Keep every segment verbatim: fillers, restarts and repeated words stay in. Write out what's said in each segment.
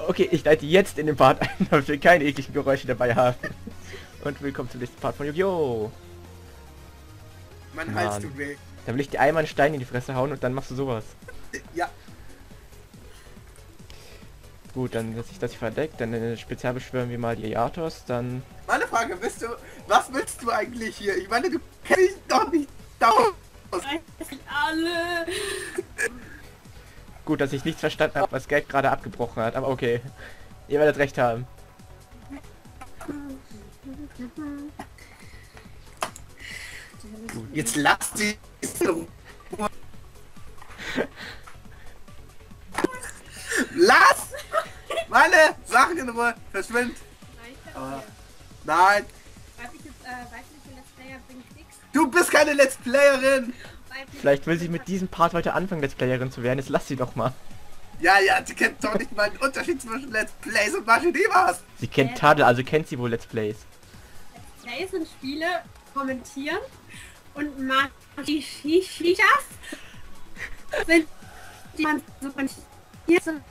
Okay, ich leite jetzt in den Part ein, damit wir keine ekligen Geräusche dabei haben. Und willkommen zum nächsten Part von Yu-Gi-Oh! Mein Hals tut weh. Dann will ich dir einmal einen Stein in die Fresse hauen und dann machst du sowas. Ja. Gut, dann setze ich das hier verdeckt, dann äh, spezial beschwören wir mal die Ayatos, dann... Meine Frage, bist du, was willst du eigentlich hier? Ich meine, du kennst dich doch nicht dauernd. Alle. Gut, dass ich nichts verstanden habe, was Geld gerade abgebrochen hat, aber okay. Ihr werdet recht haben. Jetzt lass die... Lass meine Sachen in Ruhe. Verschwind. Aber nein. Du bist keine Let's Playerin. Vielleicht will sie mit diesem Part heute anfangen, Let's Playerin zu werden. Jetzt lass sie doch mal. Ja, ja, sie kennt doch nicht mal den Unterschied zwischen Let's Plays und Machinivas. Sie kennt Tadel, also kennt sie wohl Let's Plays. Let's Plays sind Spiele, kommentieren und Machinivas sind die man so kommentiert sind.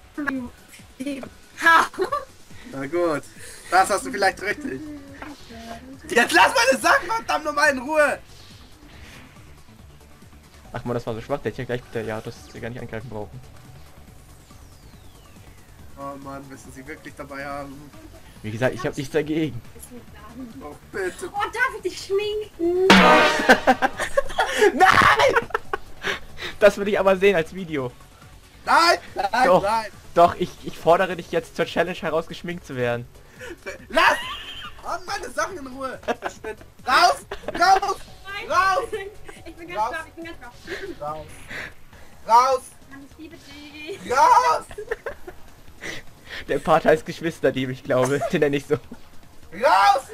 Na gut, das hast du vielleicht richtig. Jetzt lass meine Sachen verdammt nochmal in Ruhe. Ach man, das war so schwach, der hätte ja gleich mit der Ayatos gar nicht angreifen brauchen. Oh Mann, müssen sie wirklich dabei haben. Wie gesagt, ich habe nichts dagegen. Oh bitte. Oh, darf ich dich schminken? Nein! Das will ich aber sehen als Video. Nein! Nein! Doch, Nein! doch, ich, ich fordere dich jetzt zur Challenge heraus, geschminkt zu werden. Lass! Oh, meine Sachen in Ruhe! Raus! Raus! Raus! Ich bin ganz Raus. brav, ich bin ganz brav. Raus! Raus! Ich liebe dich. Raus! Der Part heißt Geschwisterliebe, ich glaube. Den nenne ich so. Raus!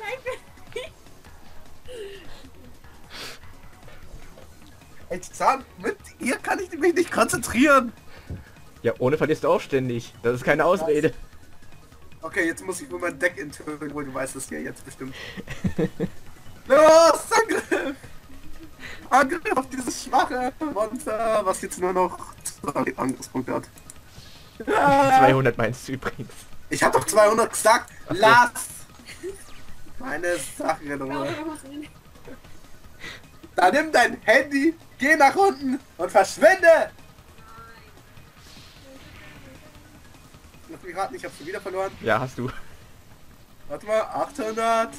Interessant, mit ihr kann ich mich nicht konzentrieren. Ja, ohne verlierst du auch ständig. Das ist keine Ausrede. Okay, jetzt muss ich nur mein Deck enthüllen, wo du weißt es ja jetzt bestimmt. Los, Angriff! Angriff auf dieses schwache Monster, was jetzt nur noch zwei Angriffspunkte hat. zweihundert meinst du übrigens. Ich hab doch zweihundert gesagt. Ach so. Lass meine Sachen in Ruhe. Dann nimm dein Handy, geh nach unten und verschwinde! Lass mich raten, ich hab schon wieder verloren. Ja, hast du. Warte mal, achthundert.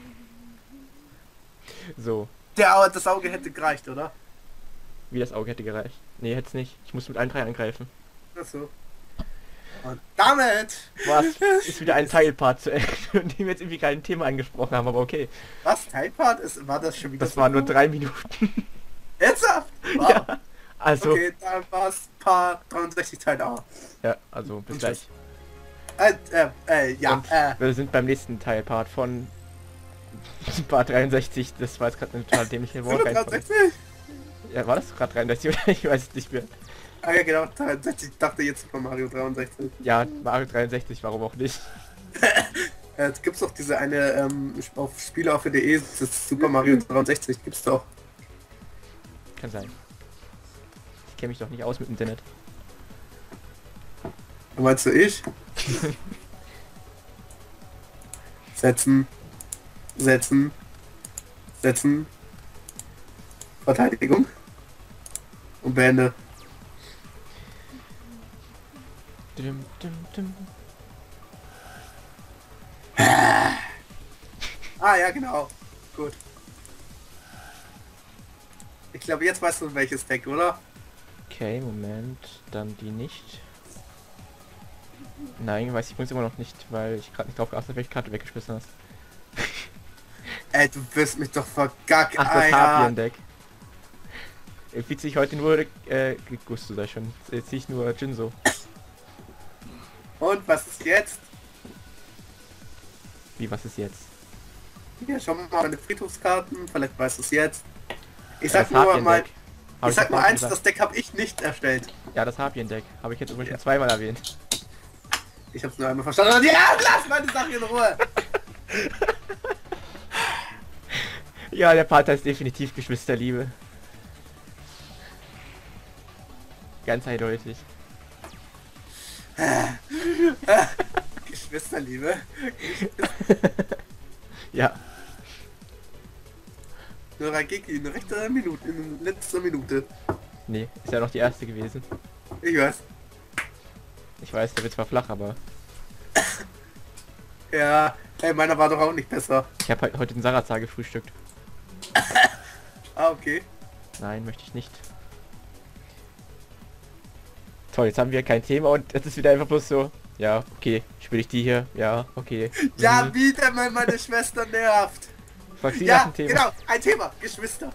So, Der, das Auge hätte gereicht, oder? wie das Auge hätte gereicht. Nee, hätte es nicht. Ich muss mit allen drei angreifen. Achso. Und damit! Was? Ist wieder ein Teilpart zu Ende, in dem wir jetzt irgendwie kein Thema angesprochen haben, aber okay. Was? Teilpart? Ist, war das schon wieder Das so waren nur gut? drei Minuten. Ernsthaft? Wow. Ja, also, Okay, dann war es Part dreiundsechzig Teil A. ja, also bis Und gleich. tschüss. Äh, äh, äh, ja, Und äh. wir sind beim nächsten Teilpart von Part dreiundsechzig. Das war jetzt gerade eine total dämliche Wortreihenfolge. dreiundsechzig? Ja, war das gerade dreiundsechzig oder? Ich weiß es nicht mehr. Ah ja, genau, dreiundsechzig. Ich dachte jetzt Super Mario dreiundsechzig. Ja, Mario dreiundsechzig, warum auch nicht? Äh, es gibt's doch diese eine, ähm, auf Spiele auf der D E, das ist Super Mario dreiundsechzig, gibt's doch. Kann sein. Ich kenne mich doch nicht aus mit Internet. Meinst du ich? Setzen. Setzen. Setzen. Verteidigung. Und beende. Dum, dum, dum. Ah ja, genau. Gut. Ich glaube, jetzt weißt du welches Deck, oder? Okay, Moment. Dann die nicht. Nein, weiß ich muss immer noch nicht, weil ich gerade nicht drauf geachtet habe, welche Karte weggeschmissen hast. Ey, du wirst mich doch vergacken. Ach, das Harpien-Deck. Jetzt ziehe ich heute nur, äh, Gusto sei schon. Jetzt ziehe ich nur Jinso. Und was ist jetzt? Wie, was ist jetzt? Hier, schau mal meine Friedhofskarten, vielleicht weißt du es jetzt. Ich Ja, sag das nur Harpien-Deck. mal, Hab ich sag doch nur vorhin eins, gesagt. das Deck habe ich nicht erstellt. Ja, das Harpien-Deck. Habe ich jetzt übrigens Ja. schon zweimal erwähnt. Ich hab's nur einmal verstanden. Ja, lass meine Sache in Ruhe! Ja, der Part heißt definitiv Geschwisterliebe. Ganz eindeutig. Liebe. Ja. Nur Rageki in rechter Minute, in letzter Minute. Nee, ist ja noch die erste gewesen. Ich weiß. Ich weiß, der wird zwar flach, aber Ja, ey, meiner war doch auch nicht besser. ich habe heute den Sarazar gefrühstückt. Ah, okay. Nein, möchte ich nicht. Toll, jetzt haben wir kein Thema und jetzt ist wieder einfach bloß so. Ja, okay, spiele ich die hier? Ja, okay. Ja, Mhm. wieder mal meine Schwester nervt. Frag sie nach Ja, dem Thema. genau, ein Thema, Geschwister.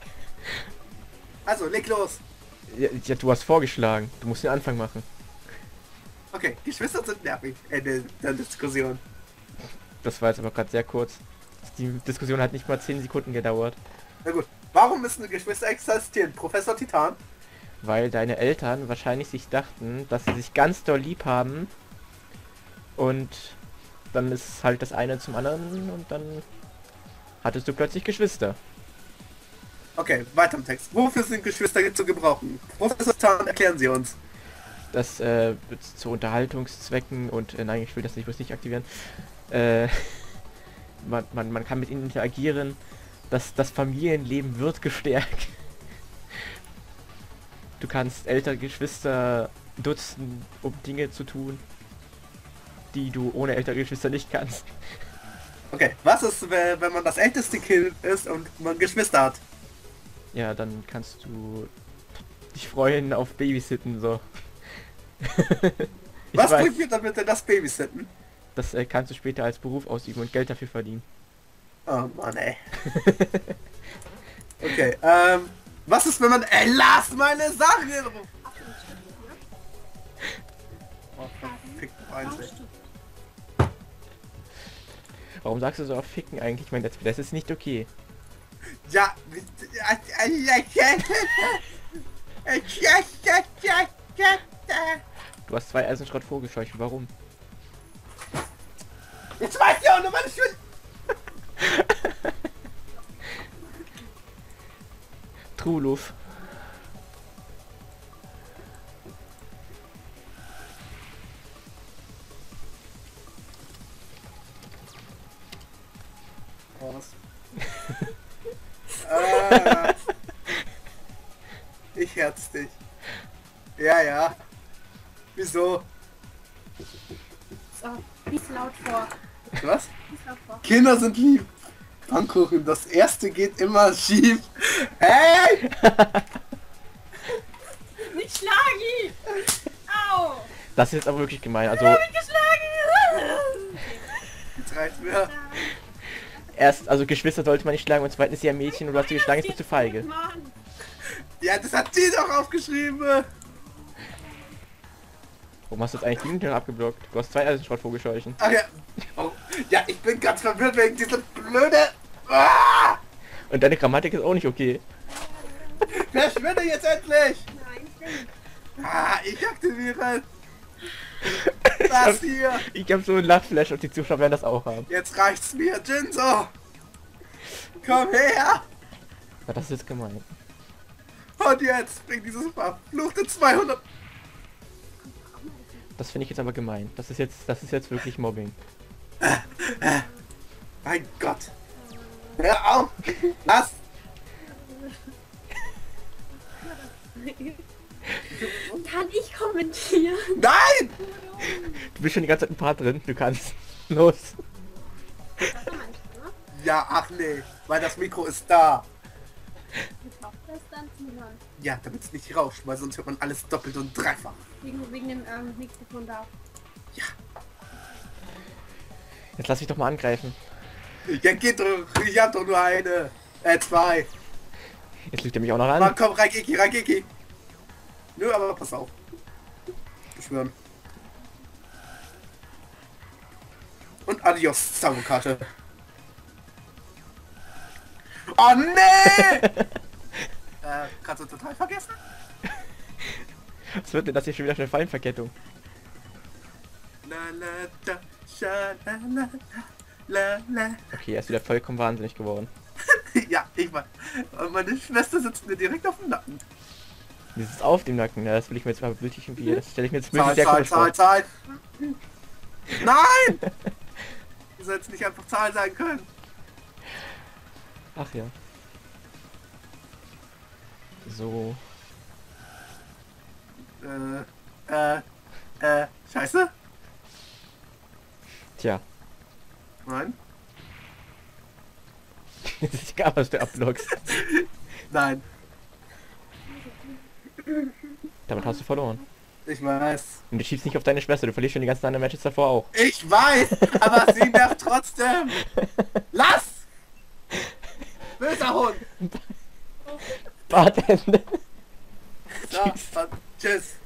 Also, leg los. Ja, ja, du hast vorgeschlagen. Du musst den Anfang machen. Okay, Geschwister sind nervig. Ende der Diskussion. Das war jetzt aber gerade sehr kurz. Die Diskussion hat nicht mal zehn Sekunden gedauert. Na gut, warum müssen Geschwister existieren? Professor Titan? Weil deine Eltern wahrscheinlich sich dachten, dass sie sich ganz doll lieb haben. Und dann ist halt das eine zum anderen und dann hattest du plötzlich Geschwister. Okay, weiter im Text. Wofür sind Geschwister zu gebrauchen? Professor Titan, erklären Sie uns. Das äh, wird zu Unterhaltungszwecken und äh, nein, ich will das nicht, ich muss nicht aktivieren. Äh, man, man, man kann mit ihnen interagieren. Das, das Familienleben wird gestärkt. Du kannst ältere Geschwister nutzen, um Dinge zu tun, die du ohne ältere Geschwister nicht kannst. Okay, was ist, wenn man das älteste Kind ist und man Geschwister hat? Ja, dann kannst du dich freuen auf Babysitten, so. Ich Was weiß, bringt mir damit denn das Babysitten? das äh, kannst du später als Beruf ausüben und Geld dafür verdienen. Oh Mann, ey. Okay, ähm, was ist, wenn man... Ey, lass meine Sachen in Ruhe! Oh, verfickt einzig. Warum sagst du so auf Ficken eigentlich? Ich meine, das, das ist nicht okay. Ja, Du hast zwei Eisenschrott vorgescheucht. Warum? jetzt weiß ich auch noch, was ich will. Truluf. Was? äh, ich herz dich. Ja, ja. Wieso? So, lies laut vor. Was? Lies laut vor. Kinder sind lieb. Pfannkuchen, das erste geht immer schief. Hey! Nicht schlagen! Au! Das ist jetzt aber wirklich gemein. Also Hab ich geschlagen! Jetzt reicht's mir. erst, also Geschwister sollte man nicht schlagen und zweitens ist sie ein Mädchen und du hast sie geschlagen, jetzt bist du feige. Mann. Ja, das hat die doch aufgeschrieben. Warum hast du jetzt eigentlich die Minute abgeblockt? Du hast zwei Eisenschrott vorgescheuchen. Ach ja. Oh, ja, ich bin ganz verwirrt wegen dieser blöde... Ah! Und deine Grammatik ist auch nicht okay. Verschwinde jetzt endlich! Nein, ich will nicht. Ah, ich aktiviere. Das hier. Ich hab so ein Lachflash und die Zuschauer werden das auch haben. Jetzt reicht's mir, Jinso. Komm her. Ja, das ist jetzt gemein. Und jetzt bring dieses verfluchte zweihundert... Das finde ich jetzt aber gemein. Das ist jetzt, das ist jetzt wirklich Mobbing. Mein Gott. Hör auf. Was? Kann ich kommentieren? Nein! Du bist schon die ganze Zeit ein Part drin. Du kannst. Los. Das war mein Stimme. Ja, ach nee. Weil das Mikro ist da. Ich hoffe, das dann zuhören. Ja, damit es nicht rauscht, weil sonst hört man alles doppelt und dreifach. Wegen, wegen dem ähm, Mikrofon da. Jetzt lass mich doch mal angreifen. Ja, geht doch. Ich hab doch nur eine. Äh, zwei. Jetzt lügt er mich auch noch Mann, an. komm, Rageki, Rageki. Nö, aber pass auf. Beschwören. Und adios, Zauberkarte. Oh nee! äh, kannst du total vergessen? Was wird denn das hier schon wieder für eine Fallenverkettung? La, la, da, sha, la, la, la, la. Okay, er ist wieder vollkommen wahnsinnig geworden. Ja, ich weiß. Und meine Schwester sitzt mir direkt auf dem Nacken. Die sitzt auf dem Nacken. Ja, das will ich mir jetzt mal wirklich irgendwie. Das stelle ich mir jetzt Zahl, wirklich sehr Zahl, komisch vor. Zahl, Zahl. Nein! Du sollst nicht einfach Zahlen sagen können. Ach ja. So. Äh, äh, äh, scheiße? Tja. Nein? Es ist egal, was du ablockst. Nein. Damit hast du verloren. Ich weiß. Und du schiebst nicht auf deine Schwester, du verlierst schon die ganzen anderen Matches davor auch. Ich weiß, aber sie nervt trotzdem. Lass! Böser Hund! Bartende. So, und tschüss.